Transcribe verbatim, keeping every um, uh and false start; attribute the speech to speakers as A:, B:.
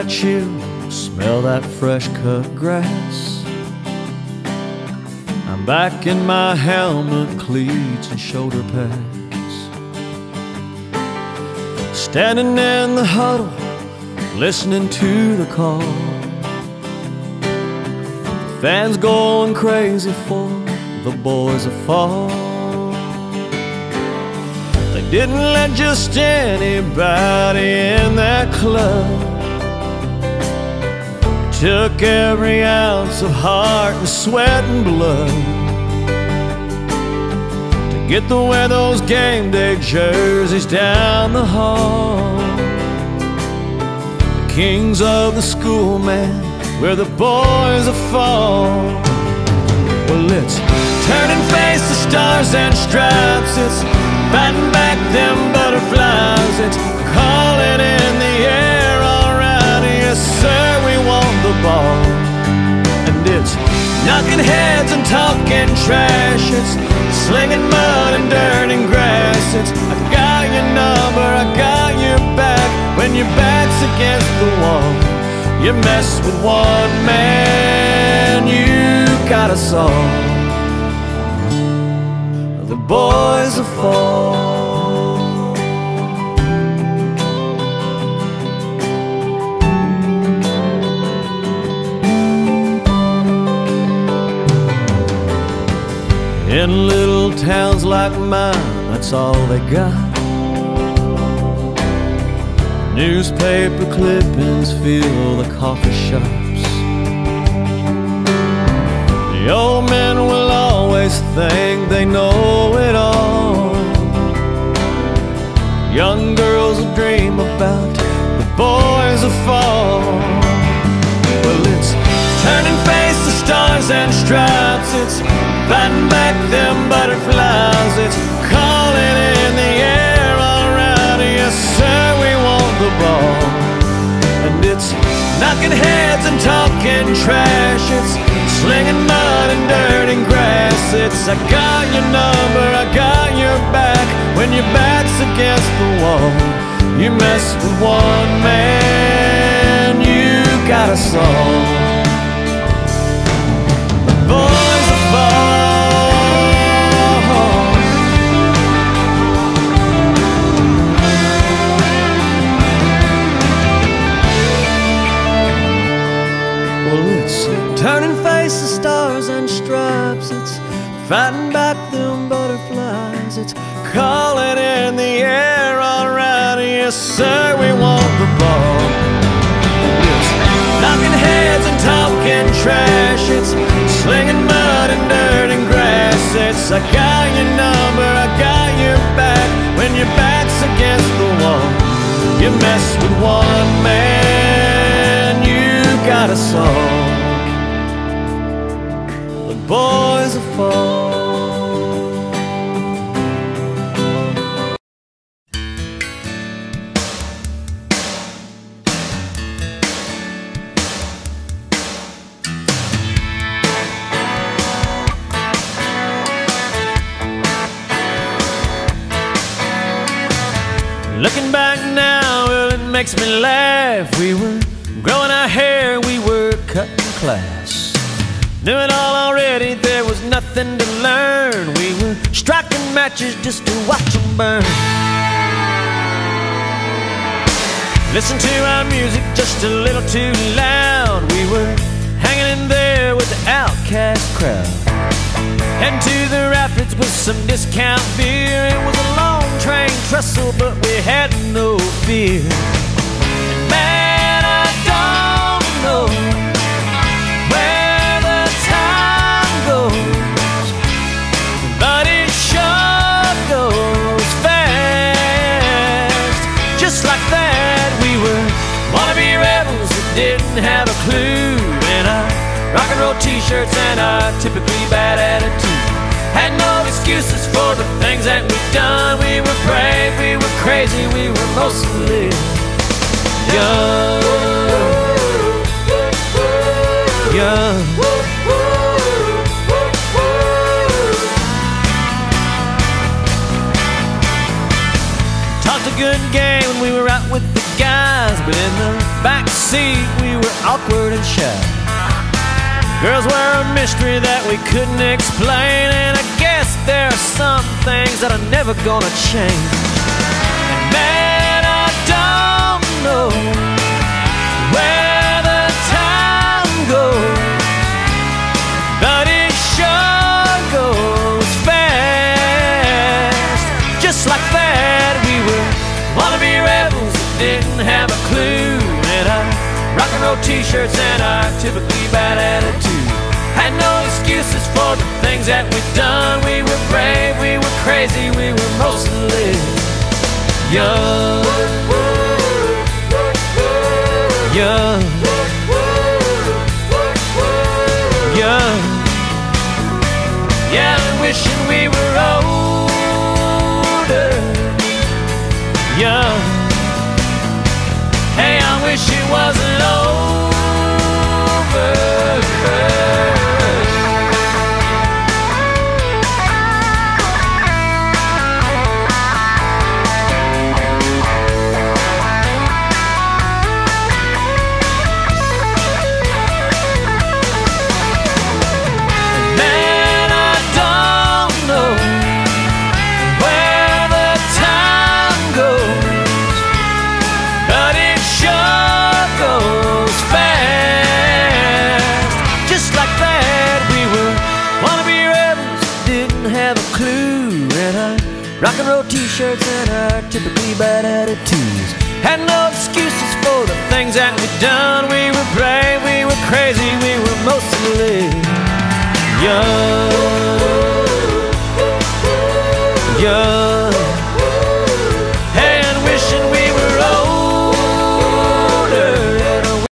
A: that chill, smell that fresh cut grass. I'm back in my helmet, cleats and shoulder pads, standing in the huddle, listening to the call. The fans going crazy for the boys that fall. They didn't let just anybody in that club. Took every ounce of heart and sweat and blood to get to wear those game day jerseys down the hall. The kings of the school, man, where the boys will fall. Well, it's turning face to stars and stripes. It's fighting back them butterflies. It's calling in the air, all right, yes sir, we want the ball. And it's knocking heads and talking trash. It's slinging mud and dirt and grass. It's I got your number, I got your back. When your back's against the wall, you mess with one man, you got us all. The boys will fall. In little towns like mine, that's all they got. Newspaper clippings fill the coffee shops. The old men will always think they know it all. Young girls will dream about the boys will fall. Well, it's turning face to stars and stripes. It's fighting back them butterflies. It's calling in the air, all right, yes sir, we want the ball. And it's knocking heads and talking trash. It's slinging mud and dirt and grass. It's I got your number, I got your back. When your back's against the wall, you mess with one man, you got us all. The boys will fall. Turning face to stars and stripes. It's fighting back them butterflies. It's calling in the air, all right, yes sir, we want the ball. It's knocking heads and talking trash. It's slinging mud and dirt and grass. It's I got your number, I got your back. When your back's against the wall, you mess with one man, you got us all. Boys will fall. Looking back now, well, it makes me laugh. We were growing our hair, we were cutting class. Knew it all already, there was nothing to learn. We were striking matches just to watch them burn. Listen to our music just a little too loud. We were hanging in there with the outcast crowd. Heading to the rapids with some discount beer. It was a long train trestle, but we had no fear. And man, I don't know but it sure goes fast. Just like that, we were wannabe rebels that didn't have a clue. In our rock and roll t-shirts and our typically bad attitude, had no excuses for the things that we'd done. We were brave, we were crazy, we were mostly young. Young. Talked a good game when we were out with the guys. but in the back seat we were awkward and shy. Girls were a mystery that we couldn't explain, and I guess there are some things that are never gonna change. And man, I don't know where the time goes, but it sure goes fast. Just like that, we were wannabe rebels that didn't have a clue, and our rock and roll t-shirts and our typically bad attitude had no excuses for the things that we'd done. We were brave, we were crazy, we were mostly young. Young. Young. Yeah, wishing we were older. Young. Hey, I wish it wasn't over. Rock and roll t-shirts and our typically bad attitudes had no excuses for the things that we'd done. We were brave, we were crazy, we were mostly young. Young.